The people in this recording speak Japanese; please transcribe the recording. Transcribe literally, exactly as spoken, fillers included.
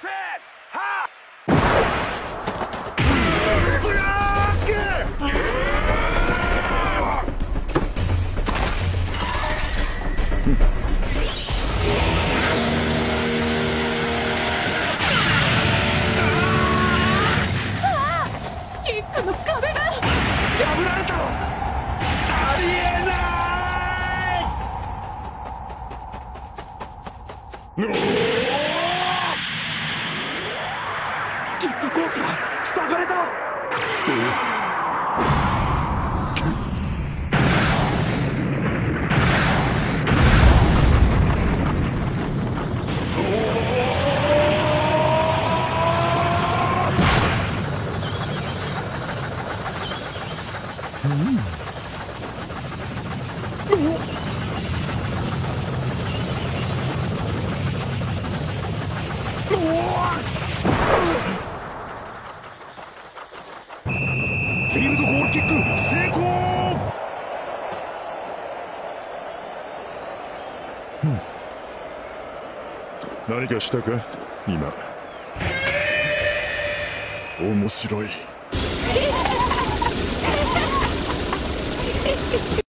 キックの壁が破られた。ありえない。キックコースが塞がれた。えフィールドゴールキック成功。何かしたか今。面白い。